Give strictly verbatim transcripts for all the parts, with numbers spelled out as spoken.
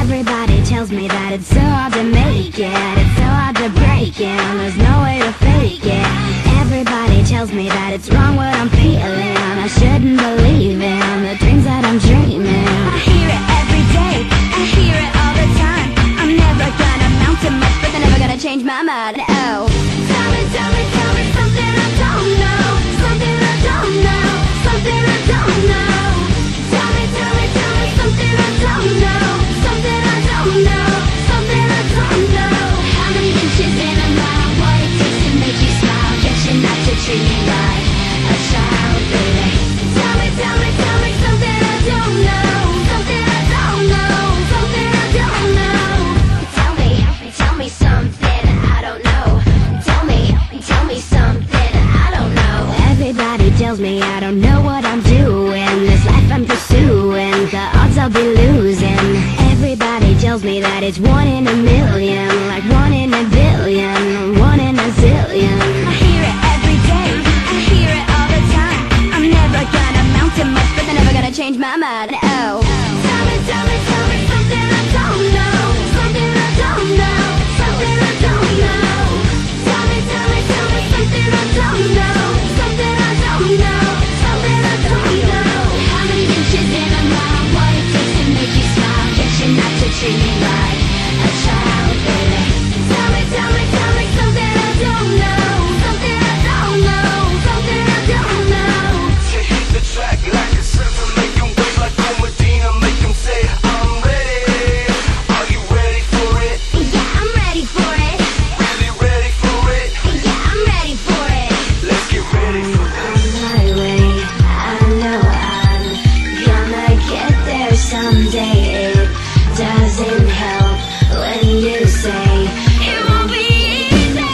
Everybody tells me that it's so hard to make it, it's so hard to break it, and there's no way to fake it. Everybody tells me that it's wrong what I'm feeling, I shouldn't believe in the dreams that I'm dreaming. I hear it every day, I hear it all the time. I'm never gonna amount to much, but they're never gonna change my mind. Oh, tell me, tell me, tell me something I don't know, something I don't know, something I don't know. Tell me, tell me, tell me something I don't know, something I don't know, something I don't know. How many inches in a mile? What it takes to make you smile? Get you not to treat me like a child, baby. Tell me, tell me, tell me something I don't know, something I don't know, something I don't know. Tell me, tell me something I don't know. Tell me, tell me something I don't know. Everybody tells me I don't know what I'm doing, this life I'm pursuing, the odds I'll be losing. Everybody tells me that it's one in a million, like one in a billion, one in a zillion. I hear it every day, I hear it all the time. I'm never gonna amount to much, but they're never gonna change my mind. Oh, tell me, tell me, tell me something I don't know, something I don't know, something I don't know. Tell me, tell me, tell me something I don't know, something I don't know, something I don't know. How many inches in a mile? What it takes to make you smile? Get you not to treat me like a child, baby. Tell me, tell me, tell me something I don't know, something I don't know, something I don't know. To hit the track like a surfer, make 'em wait like a Medina, make 'em say I'm ready. Are you ready for it? Yeah, I'm ready for it. Really ready for it? Yeah, I'm ready for it. Let's get ready for this. My way, I know I'm gonna get there someday. It doesn't help when you say it won't be easy.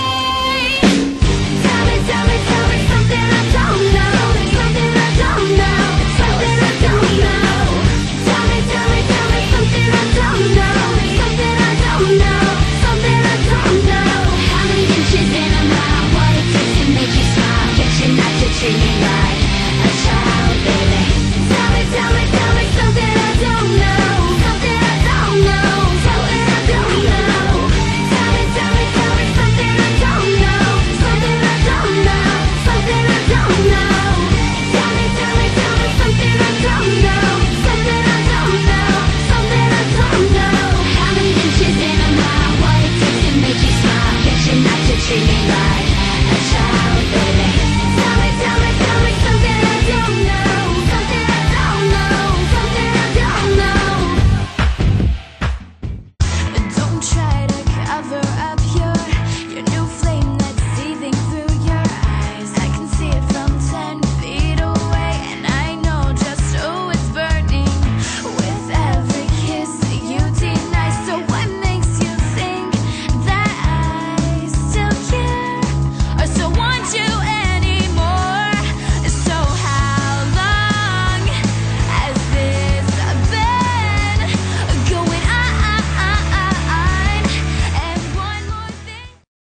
Tell me, tell me, tell me something I don't know, something I don't know, something I don't know. Tell me, tell me, tell me something I don't know, something I don't know, something I don't know. How many inches in a mile? What it takes to make you smile? Get you not to treat me